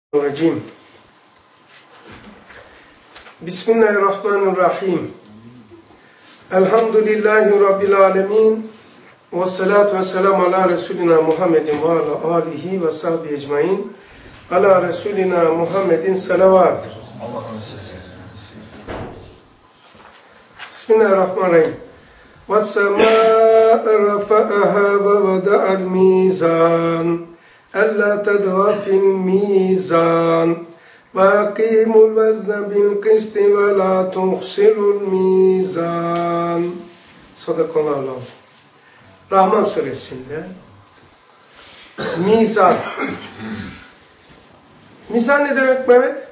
Racim. Bismillahirrahmanirrahim. Elhamdülillahi Rabbil alemin. Ve salatu ve selamu ala Resulina Muhammedin ve ala alihi ve sahbihi ecmain. Ala Resulina Muhammedin salavat. Bismillahirrahmanirrahim. Ve semâ'e rafa'aha ve vada'al mizan. ألا تدغى في الميزان وأقيموا الوزن بالقسط ولا تخسروا الميزان. Sadakallahu. Rahman suresinde mizan. Mizan ne demek Mehmet?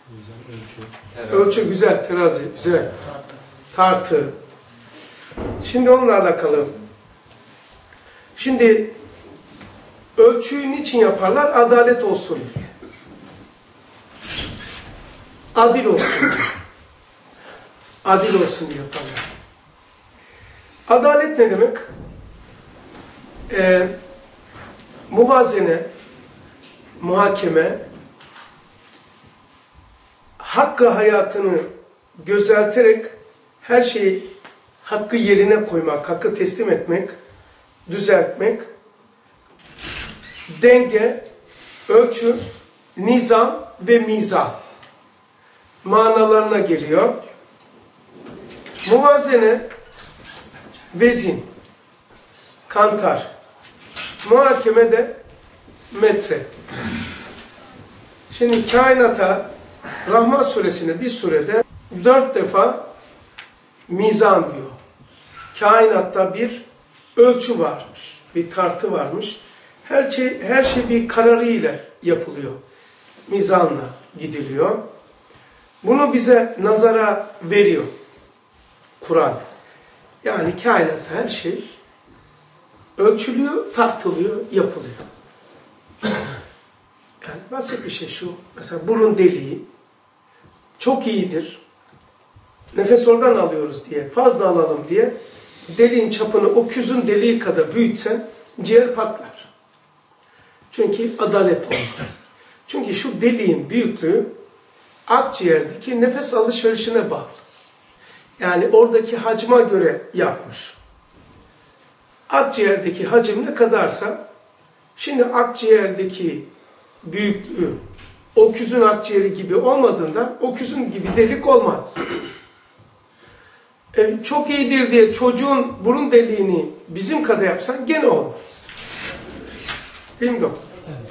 Ölçü güzel, terazi güzel. Tartı. Şimdi onunla alakalı. Şimdi ölçüyü niçin yaparlar? Adalet olsun diye. Adil olsun diye. Adil olsun diye yaparlar. Adalet ne demek? Muvazene, muhakeme, hakkı hayatını gözelterek her şeyi hakkı yerine koymak, hakkı teslim etmek, düzeltmek, denge, ölçü, nizam ve mizan manalarına geliyor. Muvazene, vezin, kantar, muhakeme de metre. Şimdi kainata, Rahman suresinde bir surede 4 defa mizan diyor. Kainatta bir ölçü varmış, bir tartı varmış. Her şey bir kararıyla yapılıyor. Mizanla gidiliyor. Bunu bize nazara veriyor Kur'an. Yani kainatta her şey ölçülüyor, tartılıyor, yapılıyor. Yani basit bir şey şu. Mesela burun deliği çok iyidir. Nefes oradan alıyoruz diye, fazla alalım diye deliğin çapını o küzün deliği kadar büyütsen ciğer patlar. Çünkü adalet olmaz. Çünkü şu deliğin büyüklüğü akciğerdeki nefes alışverişine bağlı. Yani oradaki hacma göre yapmış. Akciğerdeki hacim ne kadarsa, şimdi akciğerdeki büyüklüğü o küzün akciğeri gibi olmadığından o küzün gibi delik olmaz. Çok iyidir diye çocuğun burun deliğini bizim kadar yapsan gene olmaz. Değil mi doktor? Evet.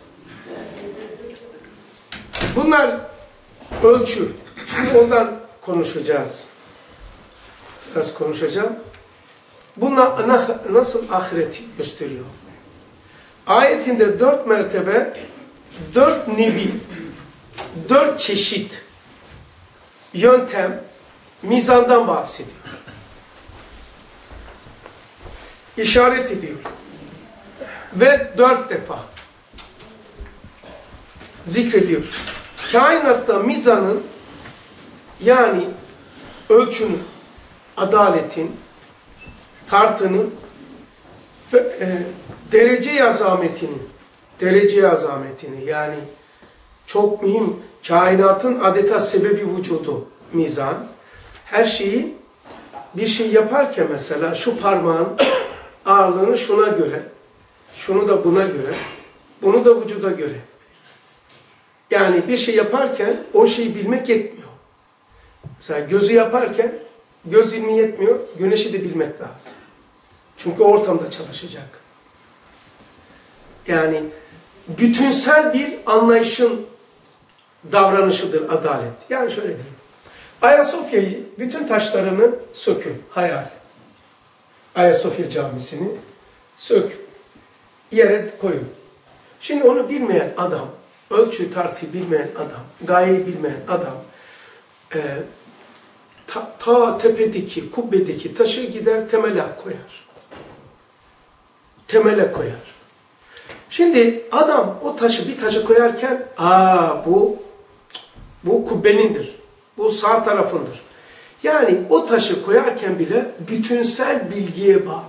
Bunlar ölçü. Şimdi ondan konuşacağız. Biraz konuşacağım. Bunlar nasıl ahireti gösteriyor? Ayetinde 4 mertebe, 4 nevi, 4 çeşit yöntem, mizandan bahsediyor. İşaret ediyor. Ve 4 defa zikrediyor. Kainatta mizanın, yani ölçünün, adaletin, tartının, derece azametini, yani çok mühim, kainatın adeta sebebi vücudu mizan. Her şeyi, bir şey yaparken mesela şu parmağın ağırlığını şuna göre, şunu da buna göre, bunu da vücuda göre. Yani bir şey yaparken o şeyi bilmek yetmiyor. Mesela gözü yaparken göz ilmi yetmiyor, güneşi de bilmek lazım. Çünkü ortamda çalışacak. Yani bütünsel bir anlayışın davranışıdır adalet. Yani şöyle diyeyim. Ayasofya'yı, bütün taşlarını sökün, hayal. Ayasofya Camisi'ni sökün. Yere koyun. Şimdi onu bilmeyen adam, ölçü tartıyı bilmeyen adam, gayeyi bilmeyen adam, ta tepedeki, kubbedeki taşı gider temele koyar. Temele koyar. Şimdi adam o taşı, bir taşı koyarken, bu kubbenindir, bu sağ tarafındır. Yani o taşı koyarken bile bütünsel bilgiye bağlı.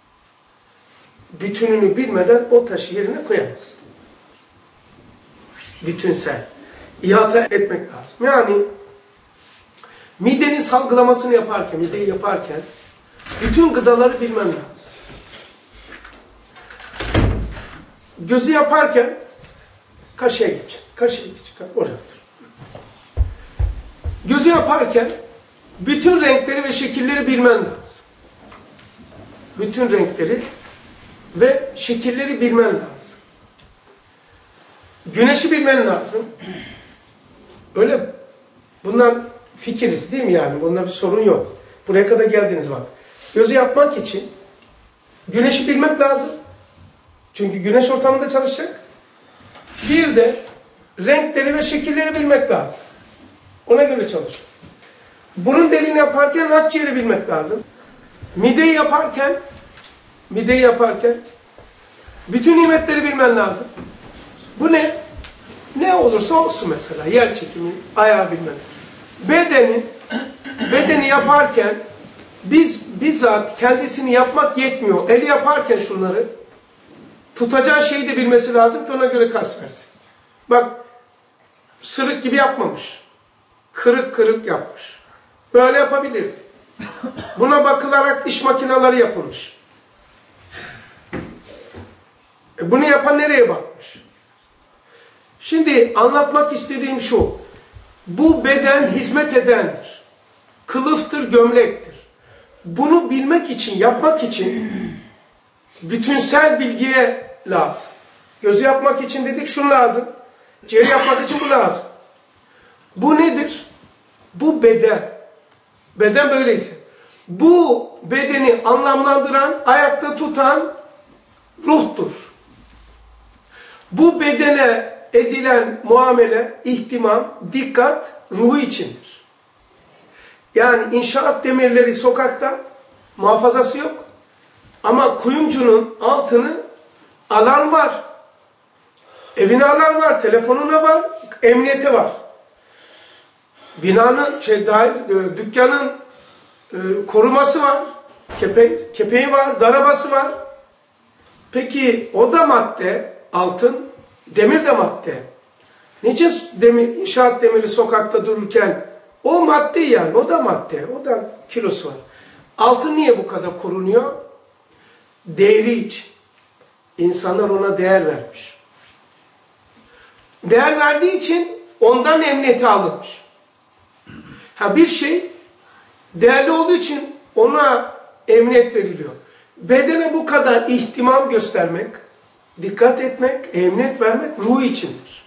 Bütününü bilmeden o taşı yerine koyamazsın. bütünsel. İhata etmek lazım. Yani midenin salgılamasını yaparken, mideyi yaparken bütün gıdaları bilmen lazım. Gözü yaparken kaşıya geç. Kaşıya geç. Oraya otur. Gözü yaparken bütün renkleri ve şekilleri bilmen lazım. Bütün renkleri ve şekilleri bilmen lazım. Güneşi bilmen lazım. Öyle bundan fikiriz değil mi yani? Bunda bir sorun yok. Buraya kadar geldiniz bak. Gözü yapmak için güneşi bilmek lazım. Çünkü güneş ortamında çalışacak. Bir de renkleri ve şekilleri bilmek lazım. Ona göre çalışıyor. Burun deliğini yaparken akciğeri bilmek lazım. Mideyi yaparken bütün nimetleri bilmen lazım. Bu ne? Ne olursa olsun mesela. Yer çekimi, ayağı bilmeniz. Bedeni yaparken bizzat kendisini yapmak yetmiyor. Eli yaparken şunları tutacağın şeyi de bilmesi lazım ki ona göre kas versin. Bak sırık gibi yapmamış. Kırık kırık yapmış. Böyle yapabilirdi. Buna bakılarak iş makineleri yapılmış. Bunu yapan nereye bakmış? Şimdi anlatmak istediğim şu. Bu beden hizmet edendir. Kılıftır, gömlektir. Bunu bilmek için, yapmak için bütünsel bilgiye lazım. Gözü yapmak için dedik şunu lazım. Ciğeri yapmak için bu lazım. Bu nedir? Bu beden. Beden böyleyse. Bu bedeni anlamlandıran, ayakta tutan ruhtur. Bu bedene edilen muamele, ihtimam, dikkat ruhu içindir. Yani inşaat demirleri sokakta muhafazası yok. Ama kuyumcunun altını alan var. Evine alan var, telefonuna var, emniyete var. Binanın, dükkanın koruması var. Kepeği var, darabası var. Peki o da madde, altın, demir de madde. Niçin inşaat demiri sokakta dururken o madde yani, o da madde, o da kilosu var. Altın niye bu kadar korunuyor? Değeri için. İnsanlar ona değer vermiş. Değer verdiği için ondan emniyete alınmış. Bir şey değerli olduğu için ona emniyet veriliyor. Bedene bu kadar ihtimam göstermek, dikkat etmek, emniyet vermek ruhu içindir.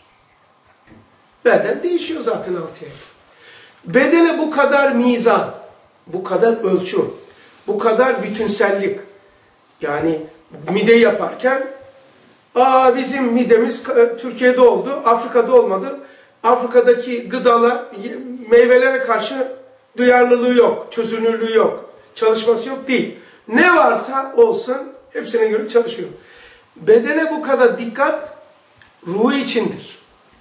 Beden değişiyor zaten 6 ay. Bedene bu kadar mizan, bu kadar ölçü, bu kadar bütünsellik. Yani mide yaparken bizim midemiz Türkiye'de oldu, Afrika'da olmadı. Afrika'daki gıdalar, meyvelere karşı duyarlılığı yok, çözünürlüğü yok, çalışması yok değil. Ne varsa olsun hepsine göre çalışıyor. Bedene bu kadar dikkat ruhu içindir.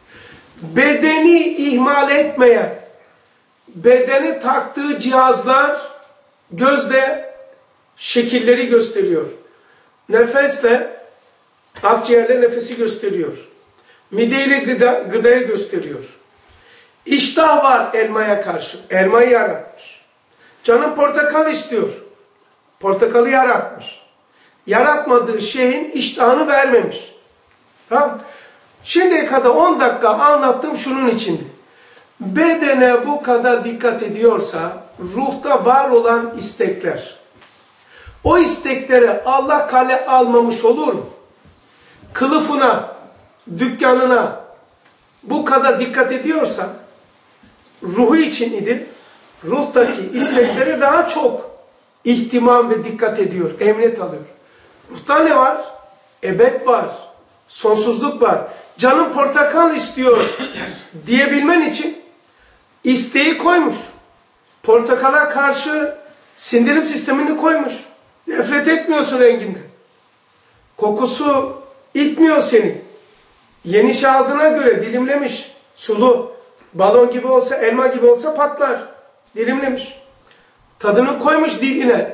Bedeni ihmal etmeyen, bedene taktığı cihazlar gözde şekilleri gösteriyor. Nefesle, akciğerle nefesi gösteriyor. Mideyle gıdayı gösteriyor. İştah var elmaya karşı. Elmayı yaratmış. Canım portakal istiyor. Portakalı yaratmış. Yaratmadığı şeyin iştahını vermemiş. Tamam. Şimdiye kadar 10 dakika anlattığım şunun içindi. Bedene bu kadar dikkat ediyorsa ruhta var olan istekler. O istekleri Allah kale almamış olur mu? Kılıfına, dükkanına bu kadar dikkat ediyorsa ruhu için idi. Ruhtaki isteklere daha çok ihtimam ve dikkat ediyor, emniyet alıyor. Ruhta ne var? Ebed var, sonsuzluk var. Canım portakal istiyor diyebilmen için isteği koymuş. Portakala karşı sindirim sistemini koymuş. Nefret etmiyorsun renginden. Kokusu itmiyor seni. Yeniş ağzına göre dilimlemiş. Sulu. Balon gibi olsa, elma gibi olsa patlar. Dilimlemiş. Tadını koymuş diline.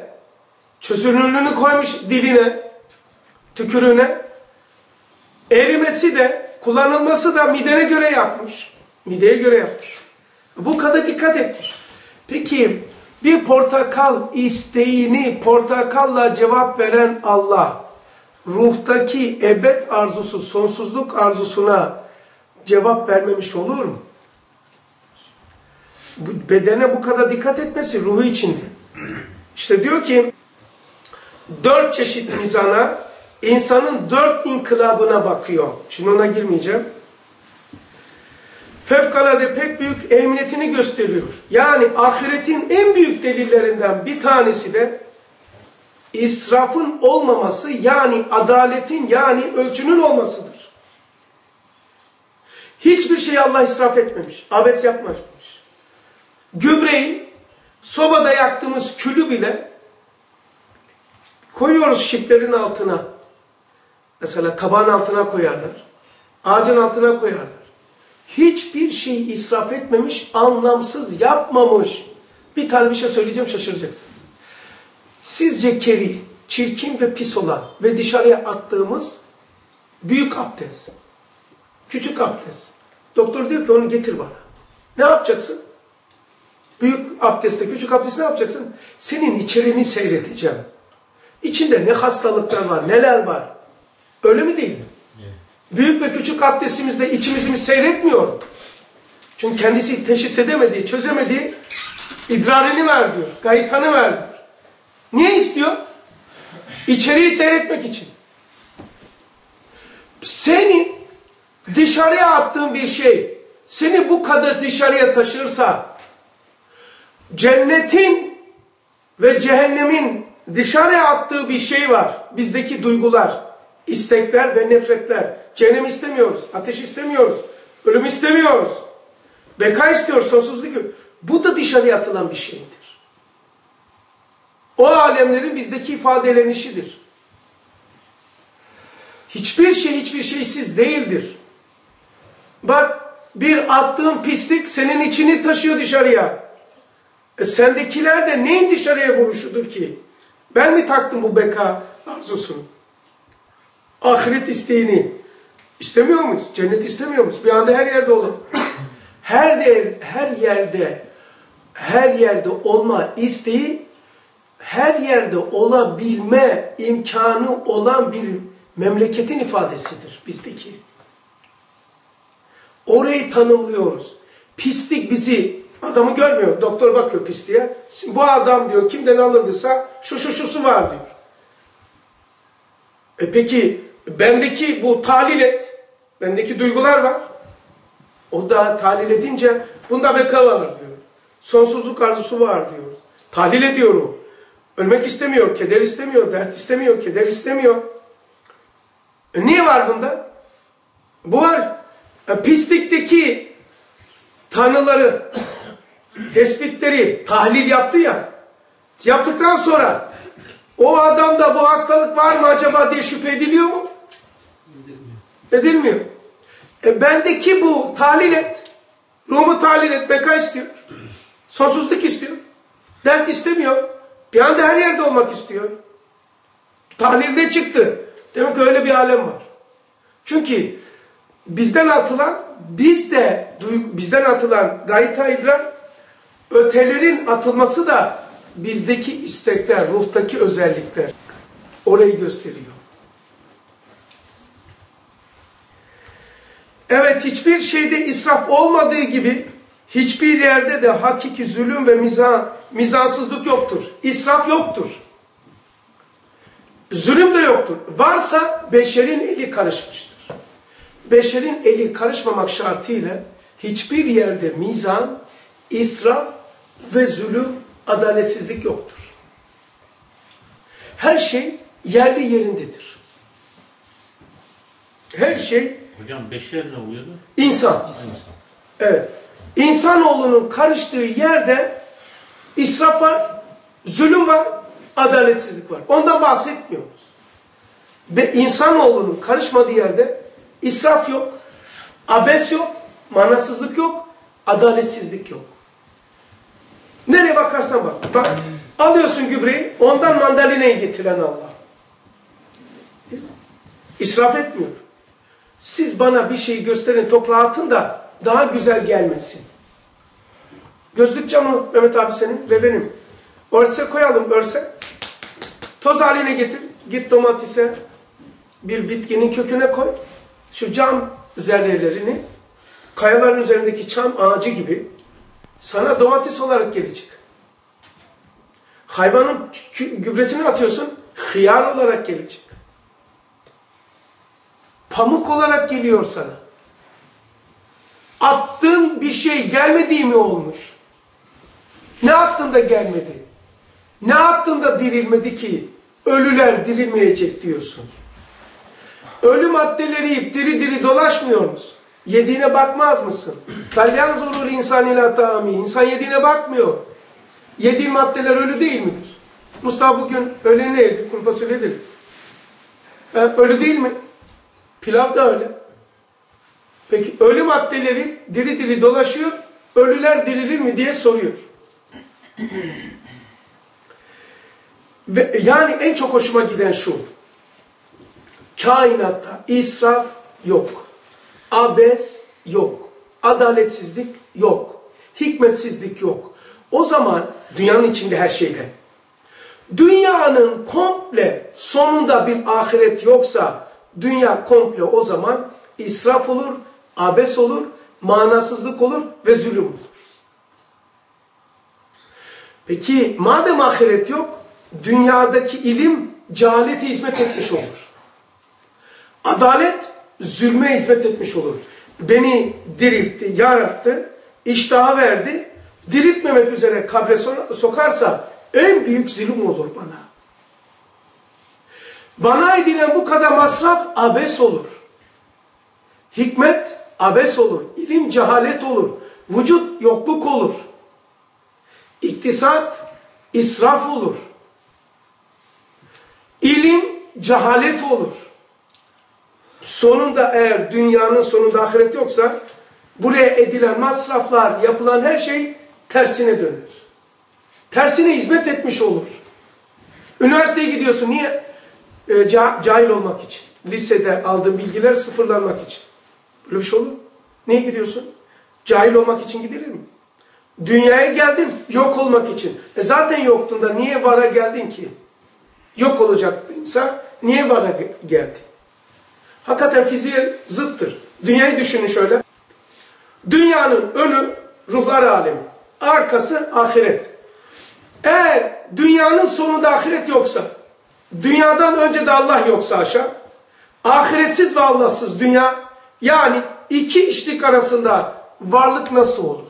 Çözünürlüğünü koymuş diline. Tükürüğüne. Erimesi de kullanılması da midene göre yapmış. Mideye göre yapmış. Bu kadar dikkat etmiş. Peki bir portakal isteğini portakalla cevap veren Allah, ruhtaki ebed arzusu, sonsuzluk arzusuna cevap vermemiş olur mu? Bedene bu kadar dikkat etmesi ruhu içinde. İşte diyor ki 4 çeşit mizana, insanın 4 inkılabına bakıyor. Şimdi ona girmeyeceğim. Fevkalade pek büyük ehemmiyetini gösteriyor. Yani ahiretin en büyük delillerinden bir tanesi de israfın olmaması, yani adaletin, yani ölçünün olmasıdır. Hiçbir şeyi Allah israf etmemiş, abes yapmamış. Gübreyi, sobada yaktığımız külü bile koyuyoruz şiplerin altına. Mesela kabağın altına koyarlar. Ağacın altına koyarlar. Hiçbir şeyi israf etmemiş, anlamsız yapmamış. Bir tane bir şey söyleyeceğim, şaşıracaksınız. Sizce keri, çirkin ve pis olan ve dışarıya attığımız büyük abdest, küçük abdest. Doktor diyor ki onu getir bana. Ne yapacaksın? Büyük abdestte, küçük abdestte ne yapacaksın? Senin içeriğini seyredeceğim. İçinde ne hastalıklar var, neler var. Öyle mi değil mi? Evet. Büyük ve küçük abdestimizde içimizi seyretmiyor. Çünkü kendisi teşhis edemediği, çözemediği idrarını ver diyor, gaytanı ver diyor. Niye istiyor? İçeriği seyretmek için. Senin dışarıya attığın bir şey, seni bu kadar dışarıya taşırsa, cennetin ve cehennemin dışarıya attığı bir şey var. Bizdeki duygular, istekler ve nefretler. Cehennem istemiyoruz, ateş istemiyoruz, ölüm istemiyoruz. Beka istiyoruz, sonsuzluk. Bu da dışarıya atılan bir şeydir. O alemlerin bizdeki ifadelenişidir. Hiçbir şeysiz değildir. Bak, bir attığın pislik senin içini taşıyor dışarıya. Sendekiler de neyin dışarıya vuruşudur ki? Ben mi taktım bu beka arzusunu? Ahiret isteğini. İstemiyor muyuz? Cennet istemiyor muyuz? Bir anda her yerde olalım. Her yerde olma isteği, her yerde olabilme imkanı olan bir memleketin ifadesidir bizdeki. Orayı tanımlıyoruz. Pislik bizi, adamı görmüyor. Doktor bakıyor pisliğe. Bu adam diyor kimden alındıysa şusu var diyor. Peki bendeki bu tahlil et. Bendeki duygular var. O da tahlil edince bunda beka var diyor. Sonsuzluk arzusu var diyor. Tahlil ediyorum. Ölmek istemiyor, keder istemiyor, dert istemiyor, keder istemiyor. Niye var bunda? Bu var. Pislikteki tanıları, tespitleri tahlil yaptı ya. Yaptıktan sonra o adamda bu hastalık var mı acaba diye şüphe ediliyor mu? Edilmiyor. Bendeki bu tahlil et. Ruhumu tahlil et. Beka istiyor. Sonsuzluk istiyor. Dert istemiyor. Bir anda her yerde olmak istiyor. Tahlilde çıktı. Demek ki öyle bir alem var. Çünkü bizden atılan gayta idrak, ötelerin atılması da bizdeki istekler, ruhtaki özellikler. Orayı gösteriyor. Evet, hiçbir şeyde israf olmadığı gibi hiçbir yerde de hakiki zulüm ve mizansızlık yoktur. İsraf yoktur. Zulüm de yoktur. Varsa beşerin eli karışmıştır. Beşerin eli karışmamak şartıyla hiçbir yerde mizan, israf ve zulüm, adaletsizlik yoktur. Her şey yerli yerindedir. Her şey... Hocam beşer ne oluyordu? İnsan. Evet. İnsanoğlunun karıştığı yerde israf var, zulüm var, adaletsizlik var. Ondan bahsetmiyoruz. Ve insanoğlunun karışmadığı yerde israf yok, abes yok, manasızlık yok, adaletsizlik yok. Nereye bakarsan bak. Bak, alıyorsun gübreyi, ondan mandalinayı getiren Allah. İsraf etmiyor. Siz bana bir şeyi gösterin, toprağa atın da daha güzel gelmesin. Gözlük camı Mehmet abi senin ve benim. Örse koyalım, örse. Toz haline getir. Git domatese bir bitkinin köküne koy. Şu cam zerrelerini kayaların üzerindeki çam ağacı gibi sana domates olarak gelecek. Hayvanın gübresini atıyorsun, hıyar olarak gelecek. Pamuk olarak geliyor sana. Attığın bir şey gelmediği mi olmuş? Ne attın da gelmedi? Ne attın da dirilmedi ki? Ölüler dirilmeyecek diyorsun. Ölü maddeleri yiyip diri diri dolaşmıyor musun? Yediğine bakmaz mısın? فَلْيَنْظُرُ الْاِنْسَانِ اِلَى طَعَامِهِ İnsan yediğine bakmıyor. Yediği maddeler ölü değil midir? Mustafa bugün öğle ne yedi? Kuru fasulye dedi. Ölü değil mi? Pilav da öyle. Peki ölü maddeleri diri diri dolaşıyor, ölüler dirilir mi diye soruyor. Ve yani en çok hoşuma giden şu. Kainatta israf yok. Abes yok. Adaletsizlik yok. Hikmetsizlik yok. O zaman dünyanın içinde her şeyde. Dünyanın komple sonunda bir ahiret yoksa dünya komple o zaman israf olur, abes olur, manasızlık olur ve zulüm olur. Peki madem ahiret yok, dünyadaki ilim cehalete hizmet etmiş olur. Adalet zulme hizmet etmiş olur. Beni diriltti, yarattı, iştaha verdi, diriltmemek üzere kabre sokarsa en büyük zulüm olur bana. Bana edilen bu kadar masraf abes olur. Hikmet abes olur. İlim cehalet olur. Vücut yokluk olur. İktisat israf olur. İlim cehalet olur. Sonunda eğer dünyanın sonunda ahiret yoksa buraya edilen masraflar, yapılan her şey tersine dönür. Tersine hizmet etmiş olur. Üniversiteye gidiyorsun. Niye? Cahil olmak için. Lisede aldığın bilgiler sıfırlanmak için. Böyle bir şey olur mu? Niye gidiyorsun? Cahil olmak için gidilir mi? Dünyaya geldin yok olmak için. Zaten yoktun da niye vara geldin ki? Yok olacaktıysa niye vara geldin? Hakikaten fiziğe zıttır. Dünyayı düşünün şöyle. Dünyanın önü ruhlar alemi. Arkası ahiret. Eğer dünyanın sonunda ahiret yoksa, dünyadan önce de Allah yoksa aşağı, ahiretsiz ve Allahsız dünya, yani iki içlik arasında varlık nasıl olur?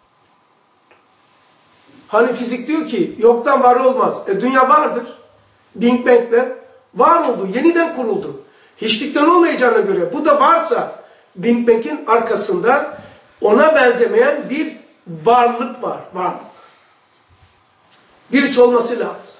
Hani fizik diyor ki yoktan var olmaz. Dünya vardır. Big Bang'le var oldu. Yeniden kuruldu. Hiçlikten olmayacağına göre bu da varsa Big Bang'in arkasında ona benzemeyen bir varlık var. Varlık. Birisi olması lazım.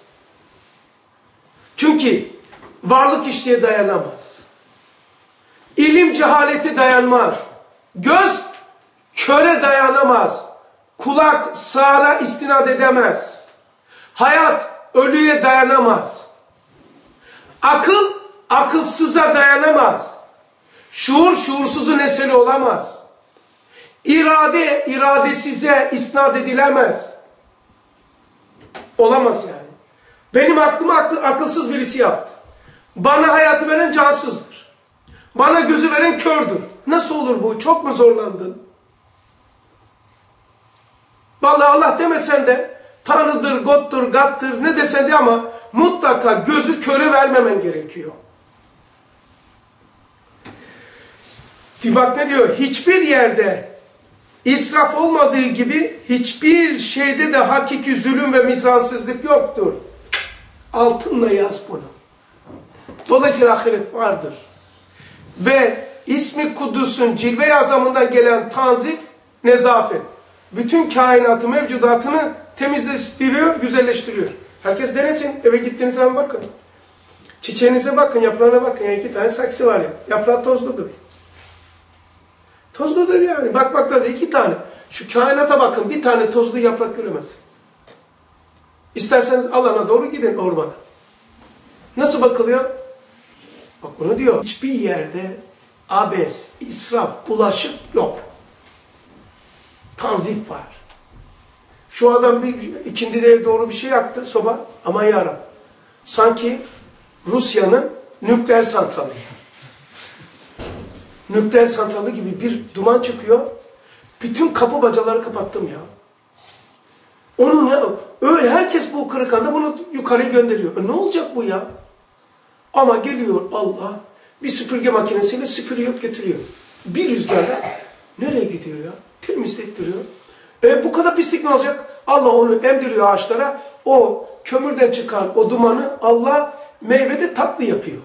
Çünkü varlık hiçliğe dayanamaz. İlim cehalete dayanmaz. Göz köre dayanamaz. Kulak sağıra istinad edemez. Hayat ölüye dayanamaz. Akıl akılsıza dayanamaz. Şuur şuursuzun eseri olamaz. İrade iradesize isnat edilemez. Olamaz yani. Benim aklımı akılsız birisi yaptı. Bana hayatı veren cansızdır. Bana gözü veren kördür. Nasıl olur bu? Çok mu zorlandın? Vallahi Allah demesen de Tanrı'dır, God'dur, Gad'dır ne desen de ama mutlaka gözü köre vermemen gerekiyor. Bak ne diyor? Hiçbir yerde israf olmadığı gibi hiçbir şeyde de hakiki zulüm ve mizansızlık yoktur. Altınla yaz bunu. Dolayısıyla ahiret vardır. Ve ismi Kudüs'ün cilve-i azamından gelen tanzif, nezafet. Bütün kainatı, mevcudatını temizleştiriyor, güzelleştiriyor. Herkes denesin. Eve gittiğiniz zaman bakın. Çiçeğinize bakın, yaprağına bakın. Yani 2 tane saksı var ya. Yaprağı tozludur. Tozludur yani. Bakmakta da 2 tane. Şu kainata bakın. Bir tane tozlu yaprak göremezsiniz. İsterseniz alana doğru gidin ormana. Nasıl bakılıyor? Bak bunu diyor. Hiçbir yerde abes, israf, bulaşık yok. Tanzif var. Şu adam ikindide doğru bir şey yaktı soba. Aman yarabbim. Sanki Rusya'nın nükleer santrali. Nükleer santrali gibi bir duman çıkıyor. Bütün kapı bacaları kapattım ya. Onun ya, öyle herkes bu kırıkanda bunu yukarı gönderiyor. Ne olacak bu ya? Ama geliyor Allah bir süpürge makinesiyle süpürüyor götürüyor. Bir rüzgarla nereye gidiyor ya? Temizlettiriyor. Bu kadar pislik ne olacak? Allah onu emdiriyor ağaçlara. O kömürden çıkan o dumanı Allah meyvede tatlı yapıyor.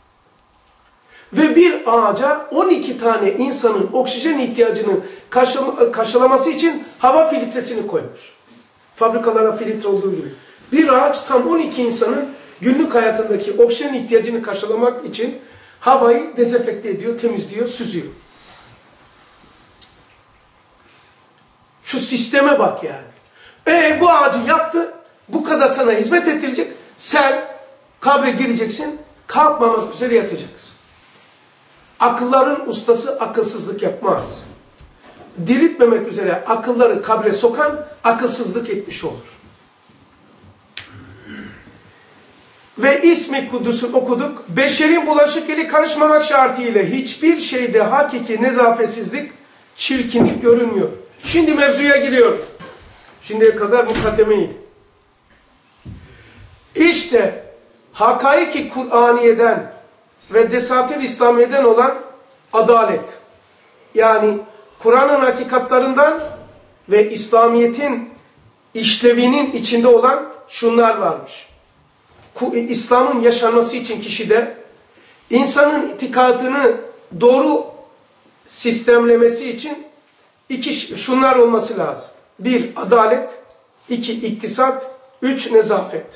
Ve bir ağaca 12 tane insanın oksijen ihtiyacını karşılaması için hava filtresini koymuş. Fabrikalara filtre olduğu gibi. Bir ağaç tam 12 insanın günlük hayatındaki oksijen ihtiyacını karşılamak için havayı dezenfekte ediyor, temizliyor, süzüyor. Şu sisteme bak yani. Bu ağacı yaptı, bu kadar sana hizmet ettirecek. Sen kabre gireceksin, kalkmamak üzere yatacaksın. Akılların ustası akılsızlık yapmaz. Diriltmemek üzere akılları kabre sokan akılsızlık etmiş olur. Ve İsmi Kudüs'ü okuduk. Beşerin bulaşık eli karışmamak şartıyla hiçbir şeyde hakiki nezafetsizlik, çirkinlik görünmüyor. Şimdi mevzuya giriyoruz. Şimdiye kadar mukaddemeydi. İşte hakaiki Kur'aniye'den ve Desatir İslamiye'den olan adalet. Yani Kur'an'ın hakikatlarından ve İslamiyet'in işlevinin içinde olan şunlar varmış. İslam'ın yaşanması için kişide insanın itikadını doğru sistemlemesi için şunlar olması lazım. 1. Adalet. 2. İktisat. 3. Nezafet.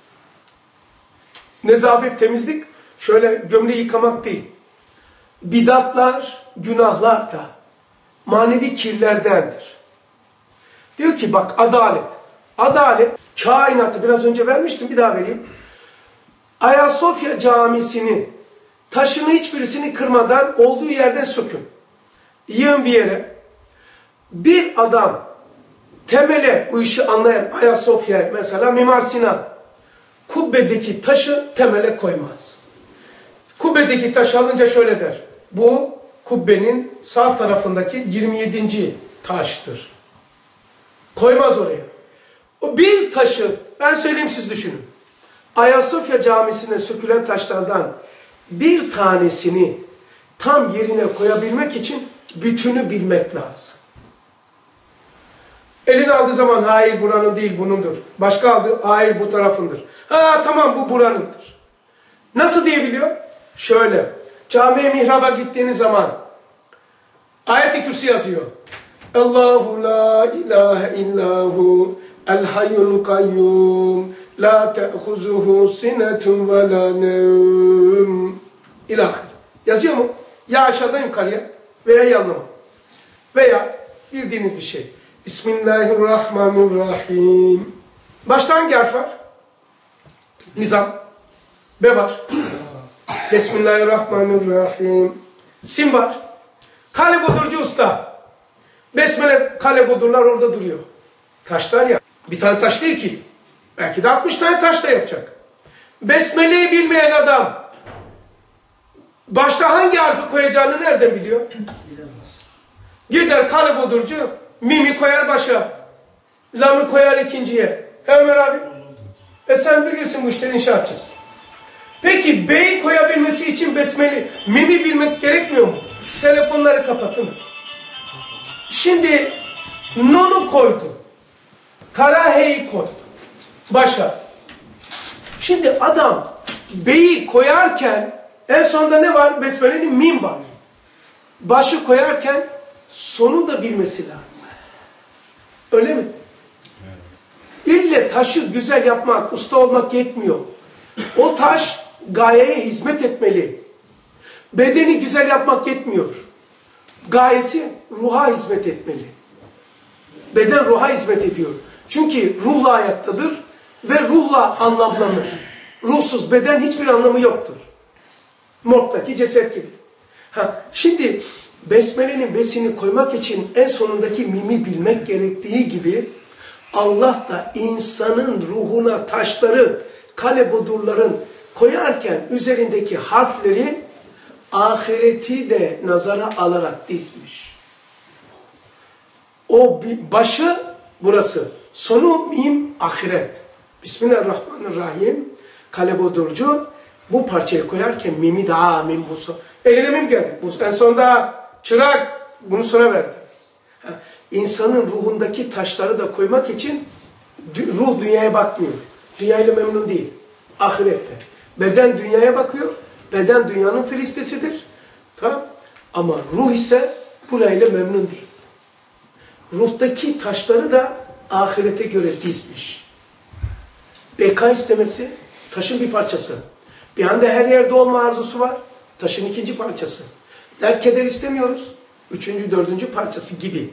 Nezafet, temizlik şöyle gömleği yıkamak değil. Bidatlar, günahlar da manevi kirlerdendir. Diyor ki bak adalet. Adalet kainatı biraz önce vermiştim bir daha vereyim. Ayasofya Camisi'nin taşını hiçbirisini kırmadan olduğu yerden sökün. Yığın bir yere. Bir adam temele bu işi anlayan Ayasofya mesela Mimar Sinan kubbedeki taşı temele koymaz. Kubbedeki taşı alınca şöyle der. Bu kubbenin sağ tarafındaki 27. taştır. Koymaz oraya. O bir taşı ben söyleyeyim siz düşünün. Ayasofya Camisi'ne sökülen taşlardan bir tanesini tam yerine koyabilmek için bütünü bilmek lazım. Elini aldığı zaman hayır buranın değil bunundur. Başka aldı hayır bu tarafındır. Ha tamam bu buranındır. Nasıl diyebiliyor? Şöyle camiye mihraba gittiğiniz zaman ayet-i kürsi yazıyor. Allahu la ilahe illahu el hayyul kayyum la te'huzuhu sinetun ve la nevm ilahir. Yazıyor mu? Ya aşağıdan yukarıya veya yanlama. Veya bildiğiniz bir şey. Bismillahirrahmanirrahim. Başta hangi harf var? Nizam. B var. Bismillahirrahmanirrahim. Sin var. Kale bodurcu usta. Besmele kale bodurlar orada duruyor. Taşlar ya. Bir tane taş değil ki. Belki de 60 tane taş da yapacak. Besmele'yi bilmeyen adam başta hangi harfi koyacağını nereden biliyor? Bilemez. Gider kale bodurcu mimi koyar başa. Lamı koyar ikinciye. Ömer abi. Sen bilirsin bu işlerin inşaatçısı. Peki B'yi koyabilmesi için besmele, mimi bilmek gerekmiyor mu? Telefonları kapatın. Şimdi nonu koydu. Kara H'yi koydu. Başa. Şimdi adam B'yi koyarken en sonunda ne var? Besmele'nin mim var. Başı koyarken sonu da bilmesi lazım. Öyle mi? İlle taşı güzel yapmak, usta olmak yetmiyor. O taş gayeye hizmet etmeli. Bedeni güzel yapmak yetmiyor. Gayesi ruha hizmet etmeli. Beden ruha hizmet ediyor. Çünkü ruhla hayattadır ve ruhla anlamlanır. Ruhsuz beden hiçbir anlamı yoktur. Morgdaki ceset gibi. Şimdi Besmele'nin besini koymak için en sonundaki mimi bilmek gerektiği gibi Allah da insanın ruhuna taşları, kalebodurların koyarken üzerindeki harfleri ahireti de nazara alarak dizmiş. O başı burası, sonu mim ahiret. Bismillahirrahmanirrahim. Kalebodurcu bu parçayı koyarken mimi daha mim bu son. Eline mim geldi. Bu en sonunda çırak bunu sonra verdi. İnsanın ruhundaki taşları da koymak için ruh dünyaya bakmıyor. Dünyayla memnun değil. Ahirette. Beden dünyaya bakıyor. Beden dünyanın filistesidir. Tamam. Ama ruh ise burayla memnun değil. Ruhtaki taşları da ahirete göre dizmiş. Beka istemesi taşın bir parçası. Bir anda her yerde olma arzusu var. Taşın ikinci parçası. Dert keder istemiyoruz. Üçüncü, dördüncü parçası gibi.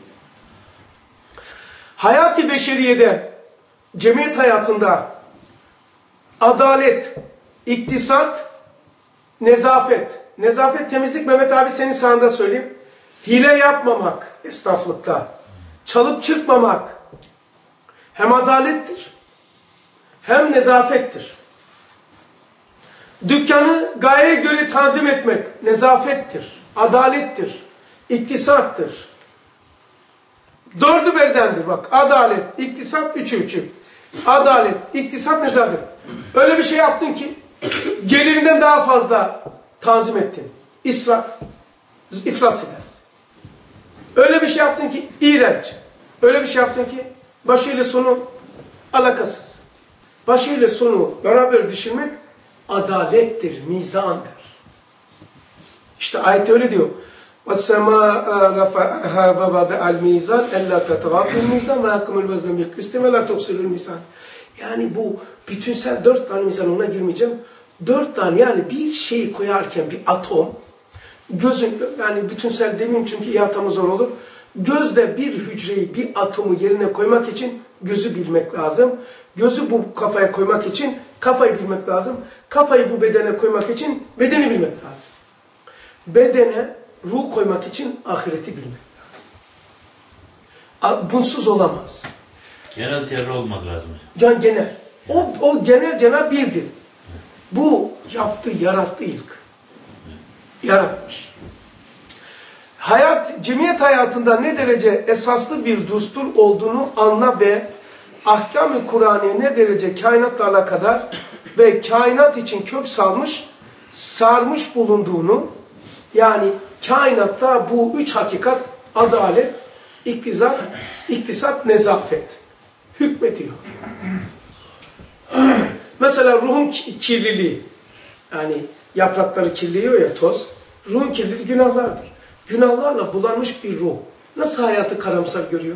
Hayat-ı beşeriyede, cemiyet hayatında adalet, iktisat, nezafet. Nezafet, temizlik, Mehmet abi senin sağında söyleyeyim. Hile yapmamak esnaflıkta. Çalıp çırpmamak. Hem adalettir, hem nezafettir. Dükkanı gayeye göre tanzim etmek nezafettir, adalettir, iktisattır. Dördü birdendir bak. Adalet, iktisat, üçü. Adalet, iktisat, nezafet. Öyle bir şey yaptın ki gelirinden daha fazla tanzim ettin. İsraf, iflas edersin. Öyle bir şey yaptın ki iğrenç. Öyle bir şey yaptın ki başıyla sonu alakasız. Başıyla sonu beraber düşünmek adalettir, mizandır. İşte ayet öyle diyor. وَالسَّمَاءَ رَفَعَهَا وَوَضَعَ الْمِيزَانَ اَلَّا تَتَغَافِ الْمِيزَانَ وَحَكَمُ الْوَزْنَ بِالْقِسْطِ وَلَا تُقْصِرُ الْمِيزَانَ. Yani bu bütünsel 4 tane mizan, ona girmeyeceğim. 4 tane, yani bir şeyi koyarken bir atom, gözün, yani bütünsel demeyeyim çünkü ihatamı zor olur. Gözde bir hücreyi, bir atomu yerine koymak için gözü bilmek lazım. Gözü bu kafaya koymak için kafayı bilmek lazım. Kafayı bu bedene koymak için bedeni bilmek lazım. Bedene ruh koymak için ahireti bilmek lazım. Bunsuz olamaz. Genel çevre olmak lazım. Can genel. O genel Cenab-ı bildi. Bu yaptı, yarattı ilk. Yaratmış. Hayat, cemiyet hayatında ne derece esaslı bir düstur olduğunu anla ve ahkam-ı Kur'an'ı ne derece kainatla alakadar ve kainat için kök salmış, sarmış bulunduğunu, yani kainatta bu üç hakikat, adalet, iktisat, nezafet hükmediyor. Mesela ruhun kirliliği, yani yaprakları kirliyor ya, toz, ruhun kirliliği günahlardır. Günahlarla bulanmış bir ruh nasıl hayatı karamsar görüyor?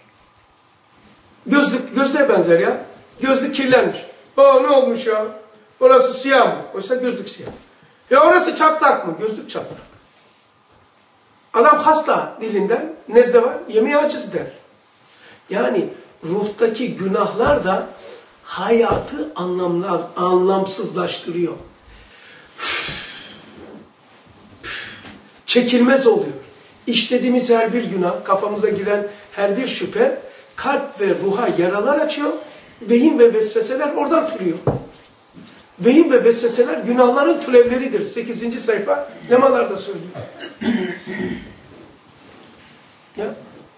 Gözlüğe benzer ya. Gözlük kirlenmiş. Ne olmuş ya? Orası siyah mı? Oysa gözlük siyah. Ya orası çatlak mı? Gözlük çatlak. Adam hasta dilinden, nezle var, yemeğe aciz der. Yani ruhtaki günahlar da hayatı anlamsızlaştırıyor. Çekilmez oluyor. İşlediğimiz her bir günah, kafamıza giren her bir şüphe, kalp ve ruha yaralar açıyor. Vehim ve vesveseler oradan türüyor. Vehim ve vesveseler günahların türevleridir. 8. sayfa lemalarda söylüyor. Ya.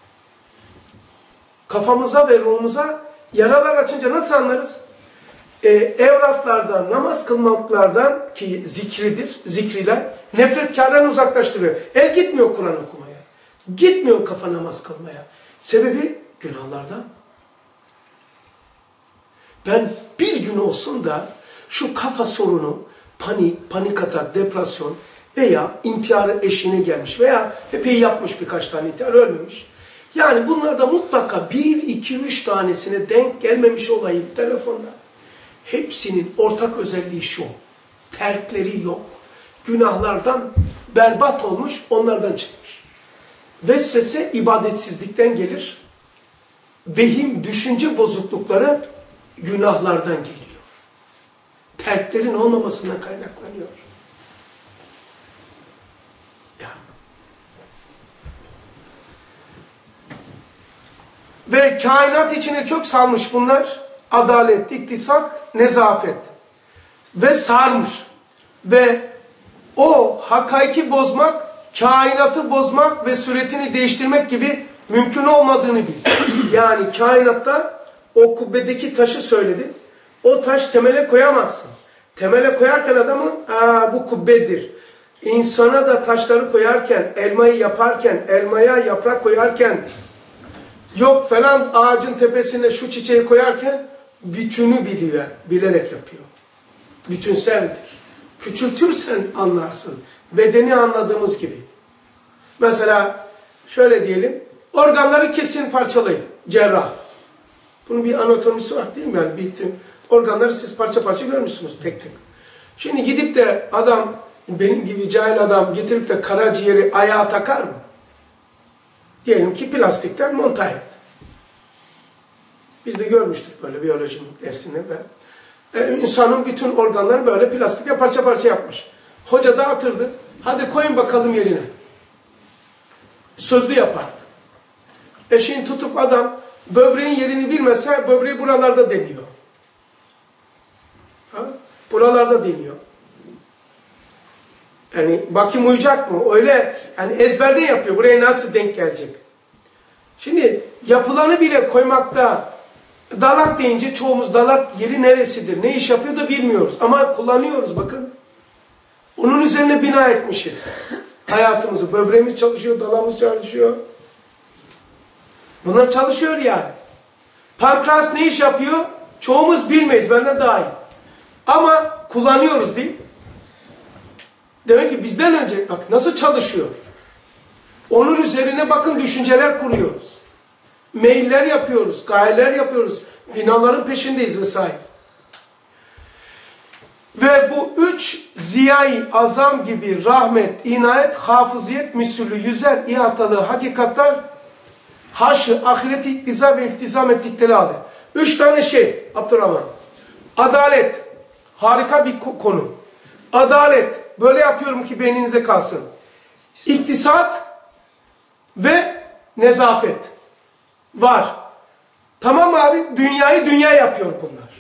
Kafamıza ve ruhumuza yaralar açınca nasıl anlarız? Evratlardan, namaz kılmaklardan ki zikriler nefretkardan uzaklaştırıyor. El gitmiyor Kur'an okumaya. Gitmiyor kafa namaz kılmaya. Sebebi günahlardan. Ben bir gün olsun da şu kafa sorunu, panik atak, depresyon veya intiharı eşiğine gelmiş veya epey yapmış birkaç tane intihar, ölmemiş. Yani bunlarda mutlaka 1, 2, 3 tanesine denk gelmemiş olayım telefonda. Hepsinin ortak özelliği şu: terkleri yok. Günahlardan berbat olmuş, onlardan çıkmış. Vesvese ibadetsizlikten gelir. Vehim, düşünce bozuklukları günahlardan geliyor. Terklerin olmamasından kaynaklanıyor. Ve kainat içine kök salmış bunlar. Adalet, iktisat, nezafet. Ve sarmış. Ve o hakaiki bozmak, kainatı bozmak ve suretini değiştirmek gibi mümkün olmadığını bil. Yani kainatta o kubbedeki taşı söyledim. O taş temele koyamazsın. Temele koyarken adamın bu kubbedir. İnsana da taşları koyarken, elmayı yaparken, elmaya yaprak koyarken, yok falan ağacın tepesine şu çiçeği koyarken bütünü biliyor, bilerek yapıyor. Bütünseldir. Küçültürsen anlarsın. Bedeni anladığımız gibi. Mesela şöyle diyelim, organları kesin parçalayın, cerrah. Bunun bir anatomisi var değil mi? Yani bittim. Organları siz parça parça görmüşsünüz tek tek. Şimdi gidip de adam, benim gibi cahil adam getirip de karaciğeri ayağa takar mı? Diyelim ki plastikten montaj et. Biz de görmüştük böyle biyoloji dersinde. İnsanın bütün organları böyle plastikle parça parça yapmış. Hoca dağıtırdı. Hadi koyun bakalım yerine. Sözlü yapardı. Şimdi tutup adam böbreğin yerini bilmese böbreği buralarda deniyor. Buralarda deniyor. Yani bakayım uyacak mı? Öyle yani ezberde yapıyor. Buraya nasıl denk gelecek? Şimdi yapılanı bile koymakta dalak deyince çoğumuz dalak yeri neresidir? Ne iş yapıyor da bilmiyoruz. Ama kullanıyoruz bakın. Onun üzerine bina etmişiz. Hayatımızı. Böbreğimiz çalışıyor, dalağımız çalışıyor. Bunlar çalışıyor yani. Pankreas ne iş yapıyor? Çoğumuz bilmeyiz, benden daha iyi. Ama kullanıyoruz değil mi? Demek ki bizden önce bak nasıl çalışıyor. Onun üzerine bakın düşünceler kuruyoruz. Mailler yapıyoruz, gayeler yapıyoruz. Binaların peşindeyiz vesaire. Ve bu üç ziyai azam gibi rahmet, inayet, hafıziyet, misülü, yüzer, ihatalı hakikatler haşı, ahireti iktiza ve iftizam ettikleri halde. Üç tane şey Abdurrahman. Adalet. Harika bir konu. Adalet. Böyle yapıyorum ki beyninize kalsın. İktisat ve nezafet. Var. Tamam abi, dünyayı dünya yapıyor bunlar.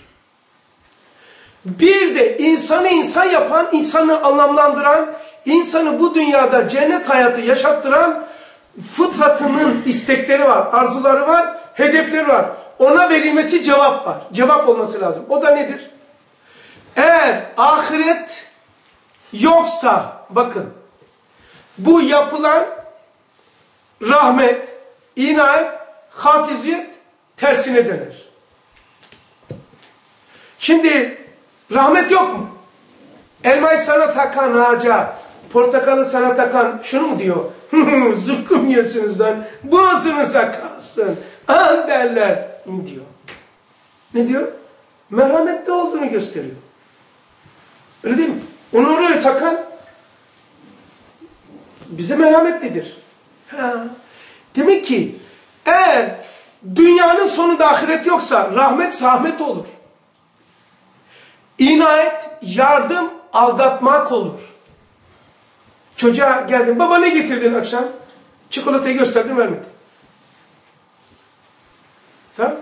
Bir de insanı insan yapan, insanı anlamlandıran, insanı bu dünyada cennet hayatı yaşattıran fıtratının istekleri var, arzuları var, hedefleri var. Ona verilmesi cevap var. Cevap olması lazım. O da nedir? Eğer ahiret yoksa, bakın, bu yapılan rahmet, inayet, hafiziyet tersine döner. Şimdi rahmet yok mu? Elmayı sana takan ağaca, portakalı sana takan şunu mu diyor? Zıkkım yiyorsunuz lan, boğazınızda kalsın. An derler. Ne diyor? Ne diyor? Merhametli olduğunu gösteriyor. Öyle değil mi? Onu oraya takan bize merhametlidir. Demek ki eğer dünyanın sonunda ahiret yoksa rahmet zahmet olur. İnayet, yardım, aldatmak olur. Çocuğa geldin, baba ne getirdin akşam? Çikolatayı gösterdim, vermedin. Tamam.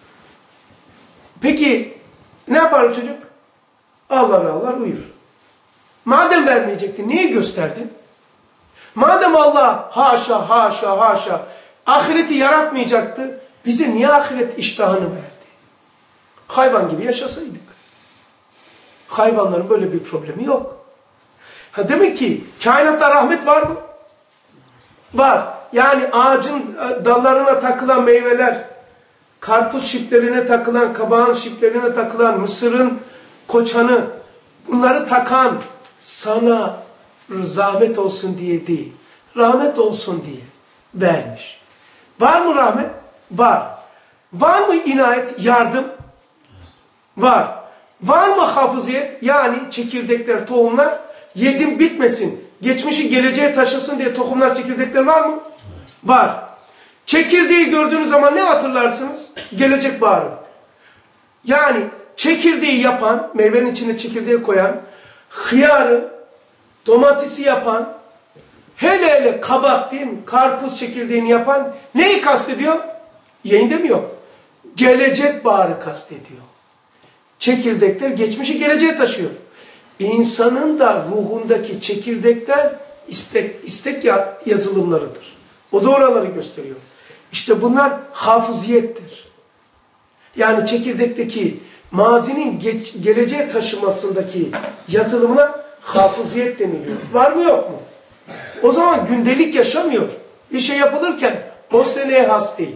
Peki ne yapar çocuk? Ağlar ağlar uyur. Madem vermeyecektin, niye gösterdin? Madem Allah haşa haşa haşa ahireti yaratmayacaktı, bize niye ahiret iştahını verdi? Hayvan gibi yaşasaydık. Hayvanların böyle bir problemi yok. Demek ki kainatta rahmet var mı? Var. Yani ağacın dallarına takılan meyveler, karpuz şiplerine takılan, kabağın şiplerine takılan, mısırın koçanı, bunları takan sana zahmet olsun diye değil, rahmet olsun diye vermiş. Var mı rahmet? Var. Var mı inayet, yardım? Var. Var mı hafıziyet? Yani çekirdekler, tohumlar yedim bitmesin, geçmişi geleceğe taşısın diye tohumlar, çekirdekler var mı? Var. Çekirdeği gördüğünüz zaman ne hatırlarsınız? Gelecek baharı. Yani çekirdeği yapan, meyvenin içine çekirdeği koyan, hıyarı, domatesi yapan, hele hele kabak değil mi? Karpuz çekirdeğini yapan neyi kastediyor? Yayın demiyor. Gelecek baharı kastediyor. Çekirdekler geçmişi geleceğe taşıyor. İnsanın da ruhundaki çekirdekler istek yazılımlarıdır. O da oraları gösteriyor. İşte bunlar hafıziyettir. Yani çekirdekteki mazinin geleceğe taşımasındaki yazılımına hafıziyet deniliyor. Var mı yok mu? O zaman gündelik yaşamıyor. Bir şey yapılırken o seneye has değil.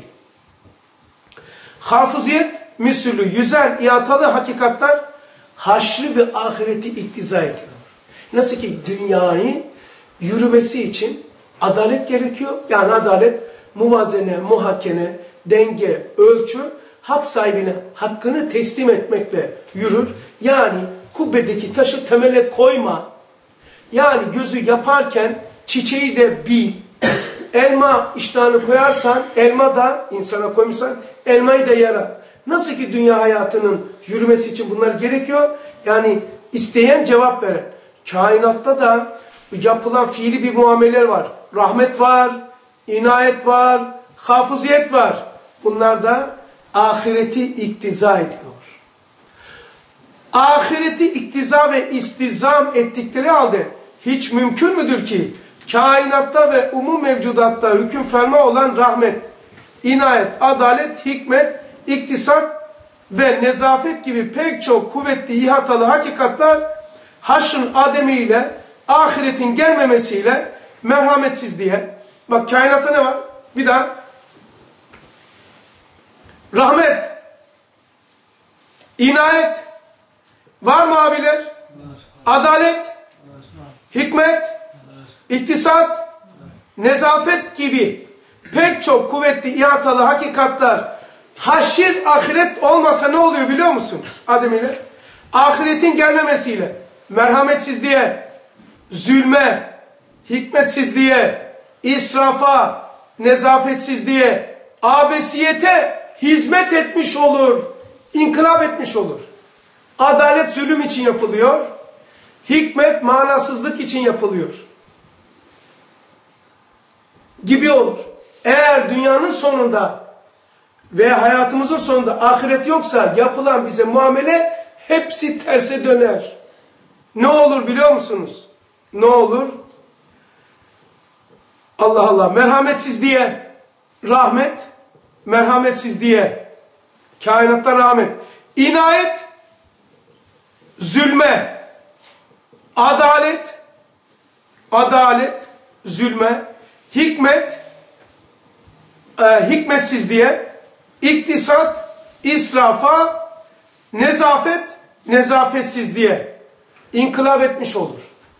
Hafıziyet müsülü, yüzer, ihatalı hakikatler haşrı ve ahireti iktiza ediyor. Nasıl ki dünyayı yürümesi için adalet gerekiyor. Yani adalet, muvazene, muhakkene, denge, ölçü, hak sahibine hakkını teslim etmekle yürür. Yani kubbedeki taşı temele koyma. Yani gözü yaparken çiçeği de bil. Elma iştahını koyarsan, elma da insana koymuşsan, elmayı da yarar. Nasıl ki dünya hayatının yürümesi için bunlar gerekiyor? Yani isteyen cevap veren. Kainatta da yapılan fiili bir muameleler var. Rahmet var, inayet var, hafıziyet var. Bunlar da ahireti iktiza ediyor. Ahireti iktiza ve istizam ettikleri halde hiç mümkün müdür ki kainatta ve umum mevcudatta hüküm ferma olan rahmet, inayet, adalet, hikmet, iktisat ve nezafet gibi pek çok kuvvetli, ihatalı hakikatler haşrın ademiyle, ahiretin gelmemesiyle merhametsizliğe, bak kainatta ne var? Bir daha. Rahmet, inayet, var mı abiler? Var. Adalet, var. Hikmet, var. İktisat, var. Nezafet gibi pek çok kuvvetli, ihatalı hakikatler haşir ahiret olmasa ne oluyor biliyor musunuz? Ademiyle. Ahiretin gelmemesiyle merhametsizliğe, zulme, hikmetsizliğe, israfa, nezafetsizliğe, abesiyete hizmet etmiş olur. İnkılap etmiş olur. Adalet zulüm için yapılıyor. Hikmet manasızlık için yapılıyor. Gibi olur. Eğer dünyanın sonunda ve hayatımızın sonunda ahiret yoksa yapılan bize muamele hepsi terse döner. Ne olur biliyor musunuz? Ne olur? Allah Allah. Merhametsizliğe rahmet, merhametsizliğe kainatta rahmet, inayet zulme, adalet zulme, hikmet hikmetsizliğe, iktisat israfa, nezafet nezafetsizliğe inkılap etmiş olur.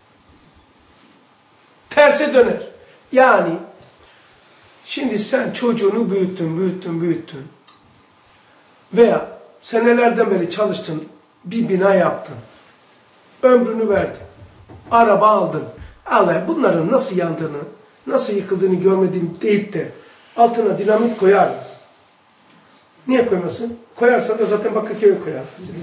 Terse döner. Yani şimdi sen çocuğunu büyüttün. Veya senelerden beri çalıştın, bir bina yaptın. Ömrünü verdin. Araba aldın. Allah bunların nasıl yandığını, nasıl yıkıldığını görmedim deyip de altına dinamit koyar mısın? Niye koymasın? Koyarsan da zaten Bakırköy'e koyar.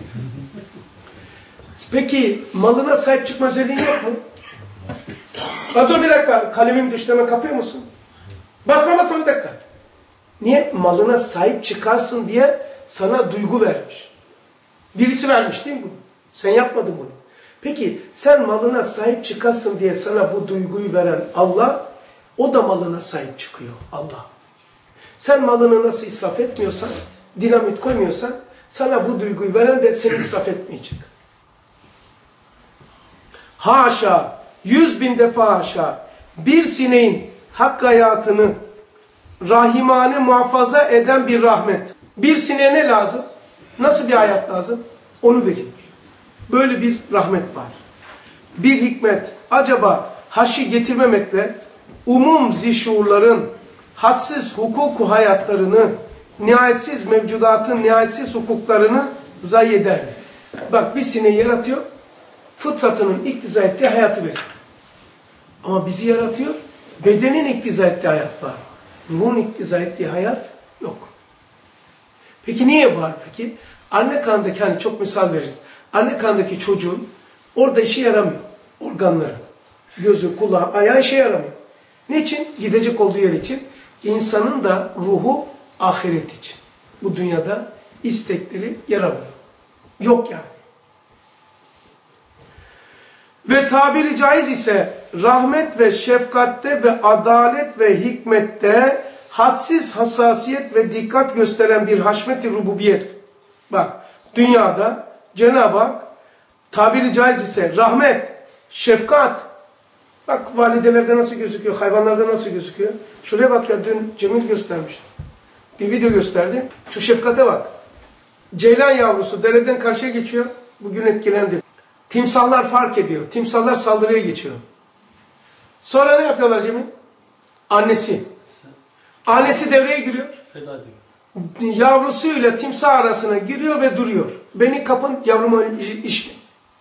Peki malına sahip çıkma özelliğin yok mu? Dur bir dakika, kalemim düştü, hemen kapıyor musun? Basma bir dakika. Niye? Malına sahip çıkarsın diye sana duygu vermiş. Birisi vermiş değil mi bunu? Sen yapmadın bunu. Peki sen malına sahip çıkarsın diye sana bu duyguyu veren Allah, o da malına sahip çıkıyor Allah. Sen malını nasıl israf etmiyorsan, dinamit koymuyorsan, sana bu duyguyu veren de seni israf etmeyecek. Haşa, 100.000 defa haşa, bir sineğin hak hayatını rahimane muhafaza eden bir rahmet. Bir sineğe ne lazım? Nasıl bir hayat lazım? Onu veriyor. Böyle bir rahmet var. Bir hikmet. Acaba haşi getirmemekle umum zişuurların hadsiz hukuku hayatlarını, nihayetsiz mevcudatın nihayetsiz hukuklarını zayi eder mi? Bak bir sineği yaratıyor, fıtratının iktiza ettiği hayatı verir. Ama bizi yaratıyor, bedenin iktiza ettiği hayat var. Ruhun iktiza ettiği hayat yok. Peki niye var peki? Anne karnındaki, hani çok misal veririz. Anne karnındaki çocuğun orada işe yaramıyor. Organları, gözü, kulağı, ayağı işe yaramıyor. Niçin? Gidecek olduğu yer için. İnsanın da ruhu ahiret için. Bu dünyada istekleri yaramıyor. Yok yani. Ve tabiri caiz ise rahmet ve şefkatte ve adalet ve hikmette hadsiz hassasiyet ve dikkat gösteren bir haşmet-i rububiyet. Bak, dünyada Cenab-ı Hak tabiri caiz ise rahmet, şefkat. Bak validelerde nasıl gözüküyor, hayvanlarda nasıl gözüküyor. Şuraya bak ya, dün Cemil göstermişti. Bir video gösterdi. Şu şefkate bak. Ceylan yavrusu dereden karşıya geçiyor. Bugün etkilendi. Timsahlar fark ediyor. Timsahlar saldırıya geçiyor. Sonra ne yapıyorlar Cemil? Annesi. Annesi devreye giriyor. Yavrusuyla timsah arasına giriyor ve duruyor. Beni kapın, yavruma işme.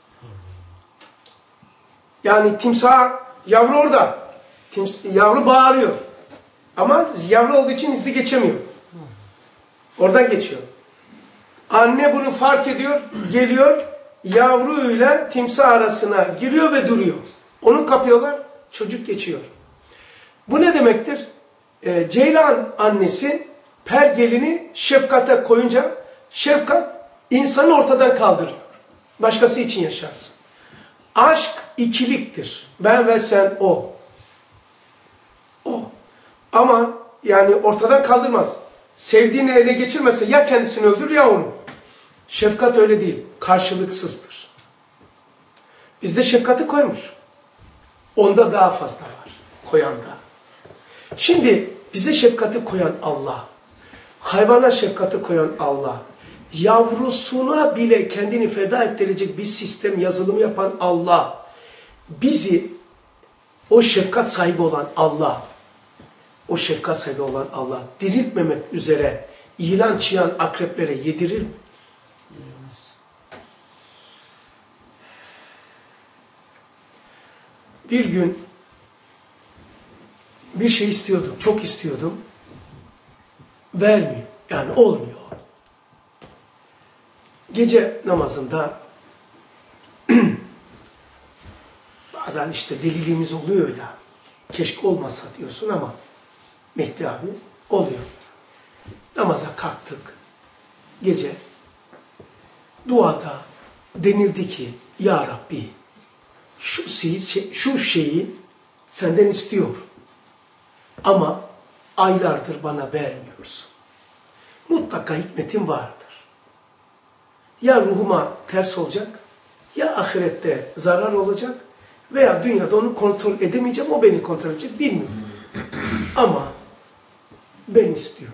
Yani timsah, yavru orada. Yavru bağırıyor. Ama yavru olduğu için izni geçemiyor. Oradan geçiyor. Anne bunu fark ediyor, geliyor, yavruyla timsah arasına giriyor ve duruyor. Onu kapıyorlar, çocuk geçiyor. Bu ne demektir? Ceylan annesi pergelini şefkate koyunca, şefkat insanı ortadan kaldırıyor. Başkası için yaşarsın. Aşk ikiliktir. Ben ve sen, o. O. Ama yani ortadan kaldırmaz. Sevdiğini ele geçirmese ya kendisini öldürür ya onu. Şefkat öyle değil. Karşılıksızdır. Bizde şefkati koymuş. Onda daha fazla var. Koyanda. Şimdi bize şefkati koyan Allah. Hayvana şefkati koyan Allah. Yavrusuna bile kendini feda ettirecek bir sistem yazılımı yapan Allah. Bizi o şefkat sahibi olan Allah. O şefkat sahibi olan Allah diriltmemek üzere ilan çıyan akreplere yedirir mi? Bir gün bir şey istiyordum, çok istiyordum. Vermiyor, yani olmuyor. Gece namazında bazen işte deliliğimiz oluyor ya, keşke olmasa diyorsun ama Mehdi abi oluyor. Namaza kalktık. Gece duada denildi ki ya Rabbi şu şeyi senden istiyor. Ama aylardır bana vermiyorsun. Mutlaka hikmetin vardır. Ya ruhuma ters olacak, ya ahirette zarar olacak veya dünyada onu kontrol edemeyeceğim, o beni kontrol edecek, bilmiyorum. Ama ben istiyorum.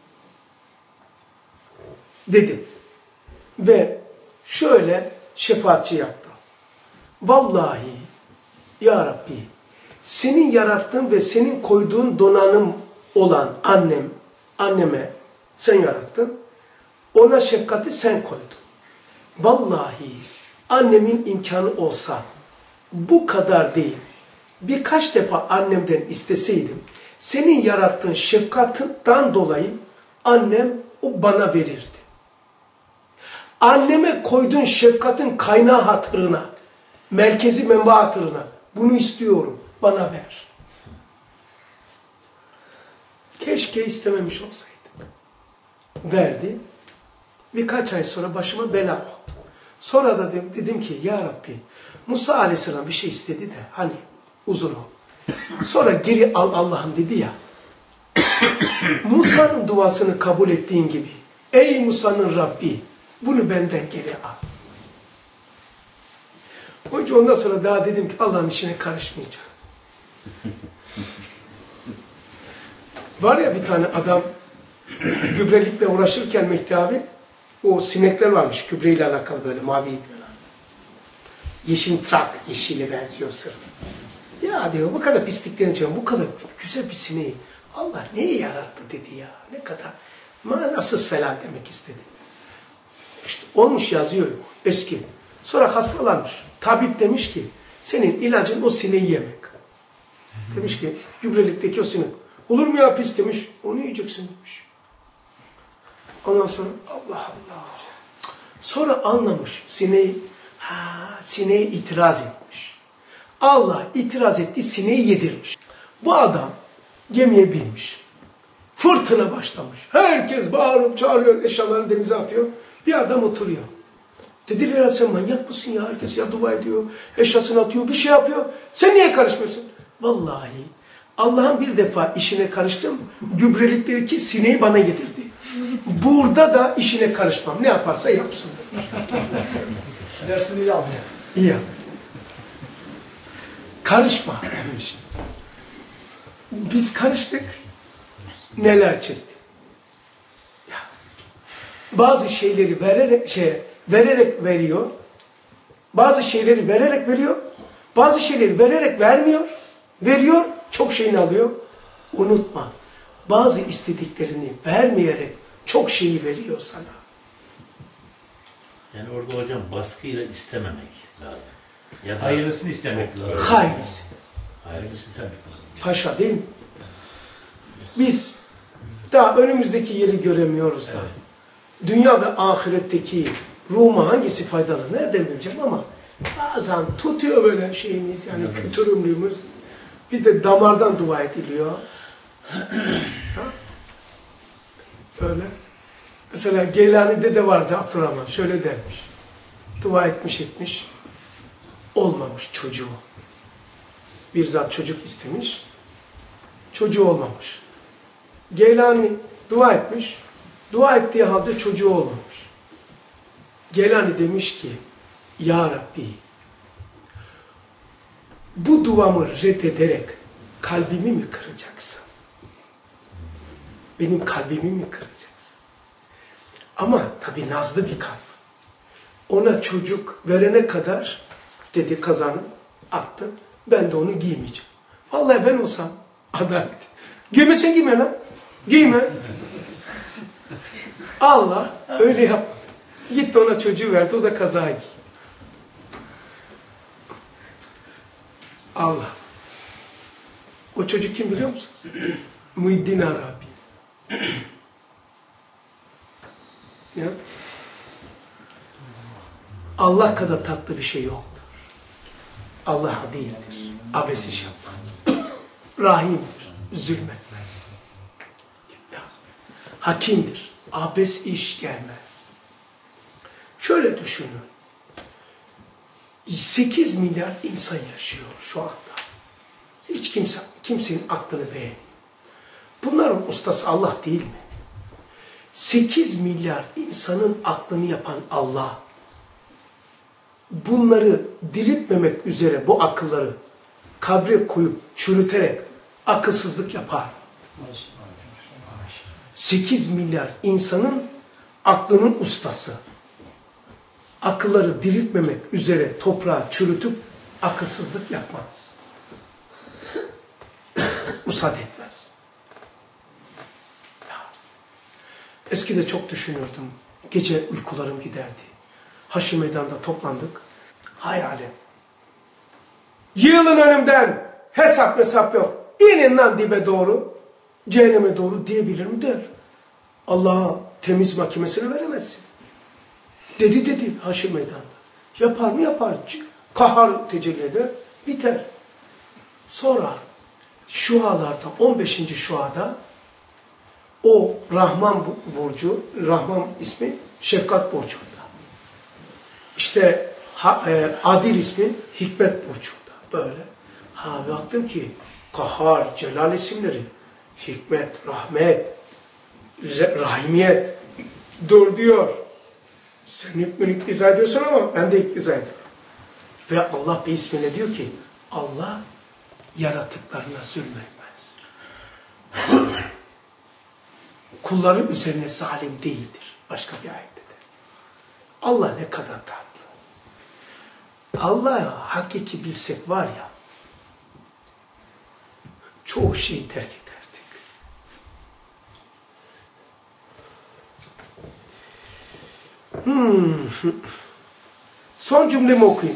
Dedim. Ve şöyle şefaatçi yaptım. Vallahi ya Rabbi senin yarattığın ve senin koyduğun donanım olan anneme sen yarattın. Ona şefkati sen koydun. Vallahi annemin imkanı olsa bu kadar değil. Birkaç defa annemden isteseydim senin yarattığın şefkatından dolayı annem o bana verirdi. Anneme koyduğun şefkatin kaynağı hatırına, merkezi menba hatırına bunu istiyorum, bana ver. Keşke istememiş olsaydık. Verdi. Birkaç ay sonra başıma bela oldu. Sonra da dedim ki ya Rabbi Musa Aleyhisselam bir şey istedi de hani uzun o. Sonra geri al Allah'ım dedi ya. Musa'nın duasını kabul ettiğin gibi ey Musa'nın Rabbi bunu benden geri al. Hoca ondan sonra daha dedim ki Allah'ın işine karışmayacağım. Var ya bir tane adam gübrelikle uğraşırken Mehdi abi o sinekler varmış gübreyle alakalı böyle mavi ipler. Yeşil trak, yeşile benziyor sırf. Ya diyor bu kadar pisliklerin içinde bu kadar güzel bir sineği Allah neyi yarattı dedi ya. Ne kadar manasız falan demek istedi. İşte olmuş yazıyor eski. Sonra hastalanmış. Tabip demiş ki senin ilacın o sineği yemek. Demiş ki gübrelikteki o sinek. Olur mu ya pis demiş. Onu yiyeceksin demiş. Ondan sonra Allah Allah. Sonra anlamış sineği. Sineğe itiraz etmiş. Allah itiraz etti sineği yedirmiş. Bu adam gemiye binmiş. Fırtına başlamış. Herkes bağırıp çağırıyor, eşyalarını denize atıyor. Bir adam oturuyor. Dediler ya sen manyak mısın ya? Herkes ya dua ediyor, eşyasını atıyor, bir şey yapıyor. Sen niye karışmıyorsun? Vallahi Allah'ın bir defa işine karıştım. Gübrelikleri ki sineği bana yedirdi. Burada da işine karışmam. Ne yaparsa yapsın. Dersini iyi al. İyi yap. Karışma. Biz karıştık. Neler çekti? Ya. Bazı şeyleri vererek veriyor. Bazı şeyleri vererek veriyor. Bazı şeyleri vererek vermiyor. Veriyor, çok şeyini alıyor. Unutma. Bazı istediklerini vermeyerek çok şeyi veriyor sana. Yani orada hocam baskıyla istememek lazım. Ya da Hayırlısını istemek lazım. Hayırlısı. Hayırlısını istemek lazım. Paşa değil mi? Biz daha önümüzdeki yeri göremiyoruz da. Evet. Dünya ve ahiretteki ruhuma hangisi faydalı? Nereden bileceğim ama bazen tutuyor böyle şeyimiz yani kültürümlüğümüz. Bir de damardan dua ediliyor. Ha? Öyle. Mesela Geylani'de de vardı Abdurrahman. Şöyle dermiş. Dua etmiş. Olmamış çocuğu. Bir zat çocuk istemiş. Çocuğu olmamış. Geylani dua etmiş. Dua ettiği halde çocuğu olmamış. Geylani demiş ki Ya Rabbi bu duamı reddederek kalbimi mi kıracaksın? Benim kalbimi mi kıracaksın? Ama tabii nazlı bir kalp. Ona çocuk verene kadar dedi kazanı attı. Ben de onu giymeyeceğim. Vallahi ben olsam adalet. Giymesen giyme lan. Giyme. Allah öyle yap. Gitti ona çocuğu verdi. O da kaza giydi. Allah. O çocuk kim biliyor musunuz? Muhiddin Arabi. Ya. Allah kadar tatlı bir şey yoktur. Allah değildir. Abes iş yapmaz. Rahimdir. Zulmetmez. Ya. Hakimdir. Abes iş gelmez. Şöyle düşünün. 8 milyar insan yaşıyor şu anda. Hiç kimsenin aklını beğenmiyor. Bunların ustası Allah değil mi? 8 milyar insanın aklını yapan Allah, bunları diriltmemek üzere bu akılları kabre koyup çürüterek akılsızlık yapar. 8 milyar insanın aklının ustası. Akılları diriltmemek üzere toprağa çürütüp akılsızlık yapmaz. Müsaade etmez. Eskide çok düşünürdüm. Gece uykularım giderdi. Haşr Meydan'da toplandık. Hayalim. Yığılın önümden. Hesap yok. İnin lan dibe doğru. Cehenneme doğru diyebilir mi der. Allah'a temiz mahkemesini veremezsin. Dedi Haşr Meydan'da. Yapar mı? Yapar. Kahar tecelli eder. Biter. Sonra şualarda 15. şuada o Rahman burcu, Rahman ismi şefkat burcunda. İşte Adil ismi hikmet burcunda. Böyle. Baktım ki Kahar, Celal isimleri hikmet, rahmet, rahimiyet dur diyor. Sen hükmünü iktiza ediyorsun ama ben de iktiza ediyorum. Ve Allah bir ismine diyor ki Allah yaratıklarına zulmetmez. Kulları üzerine zalim değildir. Başka bir ayette de. Allah ne kadar tatlı. Allah'ı hakiki bilsek var ya, çoğu şeyi terk ederdik. Son cümlemi okuyayım.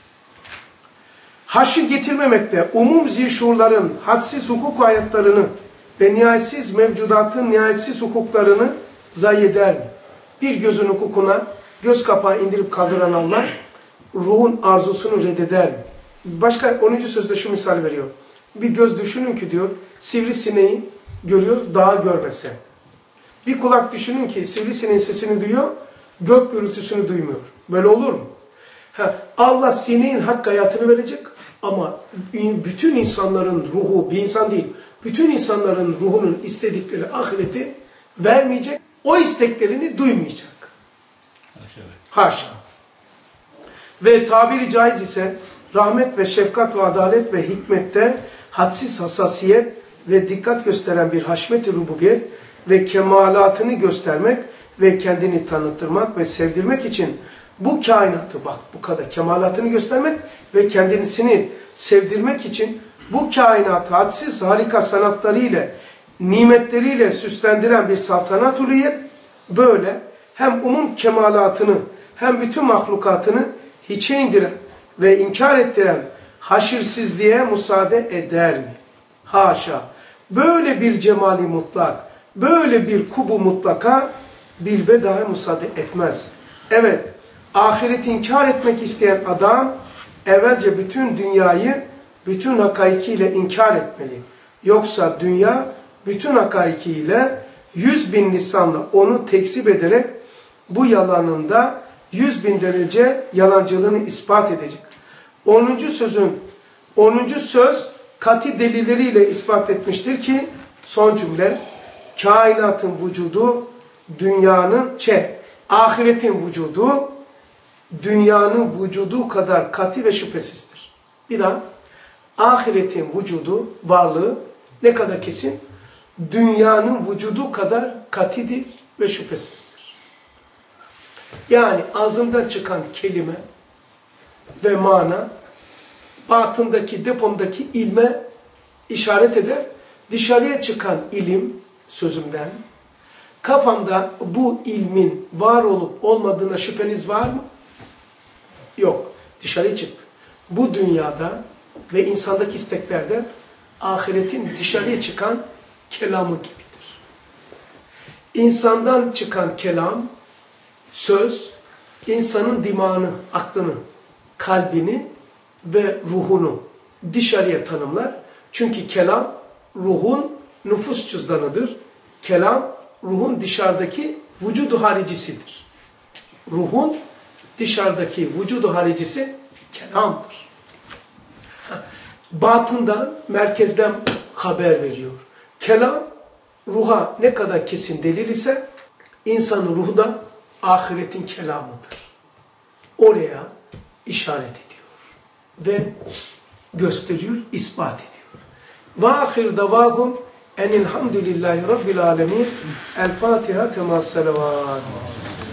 Haşr getirmemekte umum zişurların hadsiz hukuk hayatlarını ve nihayetsiz mevcudatın nihayetsiz hukuklarını zayi eder mi? Bir gözün hukukuna göz kapağı indirip kaldıran Allah ruhun arzusunu reddeder mi? Başka 10. sözde şu misal veriyor. Bir göz düşünün ki diyor sivrisineği görüyor, dağı görmese. Bir kulak düşünün ki sivrisineğin sesini duyuyor, gök gürültüsünü duymuyor. Böyle olur mu? Allah sineğin hak hayatını verecek ama bütün insanların ruhu, bir insan değil, bütün insanların ruhunun istedikleri ahireti vermeyecek, o isteklerini duymayacak. Haşa. Ve tabiri caiz ise rahmet ve şefkat ve adalet ve hikmette hadsiz hassasiyet ve dikkat gösteren bir haşmet-i rububiyet ve kemalatını göstermek ve kendini tanıtırmak ve sevdirmek için bu kainatı, bak bu kadar kemalatını göstermek ve kendisini sevdirmek için bu kainatı hadsiz harika sanatlarıyla, nimetleriyle süslendiren bir saltanat uluyet, böyle hem umum kemalatını hem bütün mahlukatını hiçe indiren ve inkar ettiren haşirsizliğe müsaade eder mi? Haşa! Böyle bir cemali mutlak, böyle bir kubu mutlaka bilbe daha müsaade etmez. Evet, ahireti inkar etmek isteyen adam evvelce bütün dünyayı bütün hakaikiyle inkar etmeli. Yoksa dünya bütün hakaikiyle 100.000 lisanla onu tekzip ederek bu yalanında 100.000 derece yalancılığını ispat edecek. 10. söz kati delilleriyle ispat etmiştir ki son cümle kainatın vücudu ahiretin vücudu dünyanın vücudu kadar kati ve şüphesizdir. Bir daha ahiretin vücudu, varlığı ne kadar kesin? Dünyanın vücudu kadar katidir ve şüphesizdir. Yani ağzından çıkan kelime ve mana batındaki, depomdaki ilme işaret eder. Dışarıya çıkan ilim sözümden, kafamda bu ilmin var olup olmadığına şüpheniz var mı? Yok. Dışarıya çıktı. Bu dünyada ve insandaki isteklerde ahiretin dışarıya çıkan kelamı gibidir. İnsandan çıkan kelam, söz, insanın dimağını, aklını, kalbini ve ruhunu dışarıya tanımlar. Çünkü kelam, ruhun nüfus cüzdanıdır. Kelam, ruhun dışarıdaki vücudu haricisidir. Ruhun dışarıdaki vücudu haricisi kelamdır. Batından, merkezden haber veriyor. Kelam, ruha ne kadar kesin delil ise, insanın ruhu da ahiretin kelamıdır. Oraya işaret ediyor. Ve gösteriyor, ispat ediyor. Ve ahir davahum enilhamdülillahi rabbil alemin. El Fatiha temas salavat.